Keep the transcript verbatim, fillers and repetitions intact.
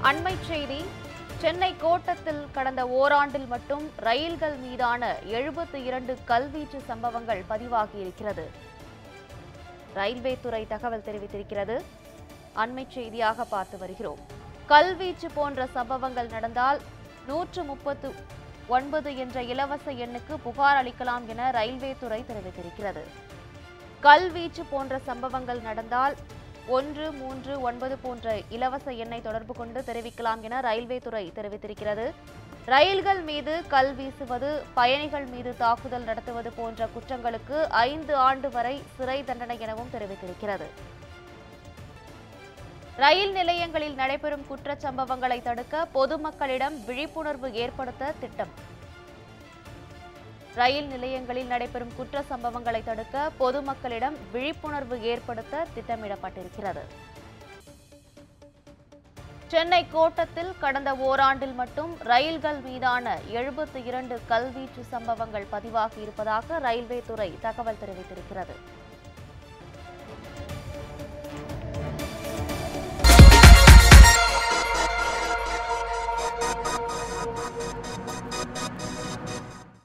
அண்மைச் செய்தி. சென்னை கோட்டத்தில் கடந்த ஓராண்டில் மட்டும் ரயில்கள் மீதான எழுபத்தி இரண்டு கல்வீச்சு சம்பவங்கள் பதிவாகியிருக்கிறது. ரயில்வே துறை தகவல் தெரிவித்திருக்கிறது. அண்மைச் செய்தியாக பார்த்து வருகிறோம். கல்வீச்சு போன்ற சம்பவங்கள் நடந்தால் நூற்று முப்பத்து ஒன்பது என்ற இலவச எண்ணுக்கு புகார் அளிக்கலாம் என ரயில்வே துறை தெரிவித்திருக்கிறது. கல்வீச்சு போன்ற சம்பவங்கள் நடந்தால் ஒன்று மூன்று ஒன்பது போன்ற இலவச எண்ணை தொடர்பு கொண்டு தெரிவிக்கலாம் என ரயில்வே துறை தெரிவித்திருக்கிறது. ரயில்கள் மீது கல் வீசுவது, பயணிகள் மீது தாக்குதல் நடத்துவது போன்ற குற்றங்களுக்கு ஐந்து ஆண்டு வரை சிறை தண்டனை எனவும் தெரிவித்திருக்கிறது. ரயில் நிலையங்களில் நடைபெறும் குற்றச் சம்பவங்களை தடுக்க பொதுமக்களிடம் விழிப்புணர்வு ஏற்படுத்த திட்டம். ரயில் நிலையங்களில் நடைபெறும் குற்ற சம்பவங்களை தடுக்க பொதுமக்களிடம் விழிப்புணர்வு ஏற்படுத்த திட்டமிடப்பட்டிருக்கிறது. சென்னை கோட்டத்தில் கடந்த ஓராண்டில் மட்டும் ரயில்கள் மீதான எழுபத்தி இரண்டு கல்வீச்சு சம்பவங்கள் பதிவாகி இருப்பதாக ரயில்வே துறை தகவல் தெரிவித்திருக்கிறது.